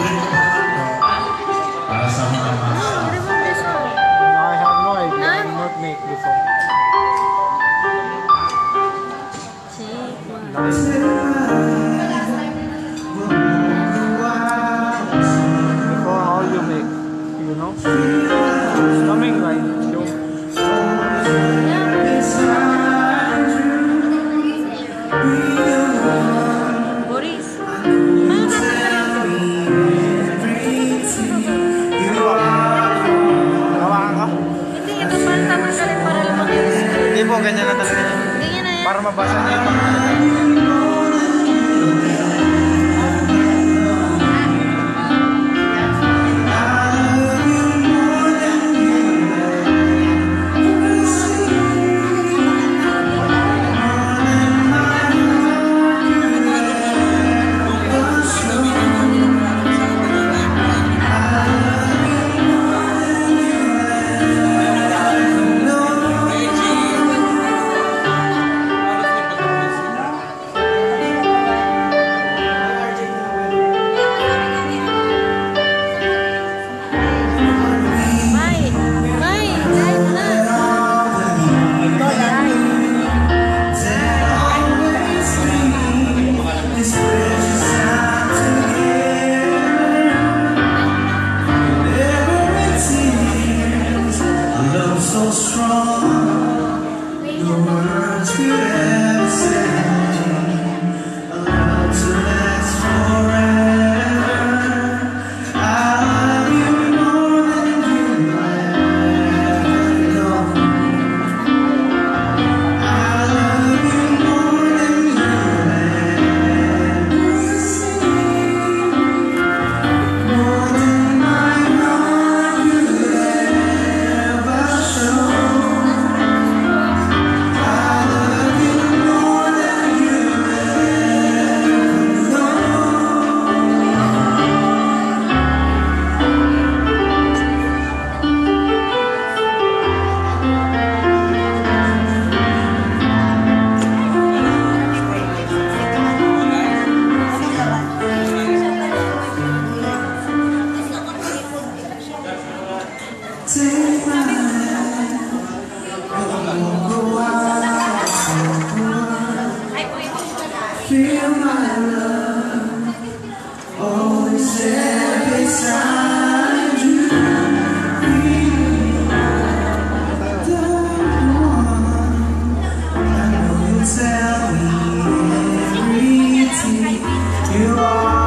Para sa mga masa. I have no idea. I did not make before. Before how you make, you know? It's coming right. Boris. Hawakan ka? Hindi, ito para tanggalin para lumaki yung screen. Hindi po, ganyan na talaga yan. Ganyan na yan. Para mabasa niya yung pagkakalita. So strong, no words could ever say. A love to last forever. I love you more than you ever know. I love you more than you ever see. More than my heart could ever show. Take my hand, I won't go out so far. Feel my love, always there beside you. The one I know you tell me everything you are.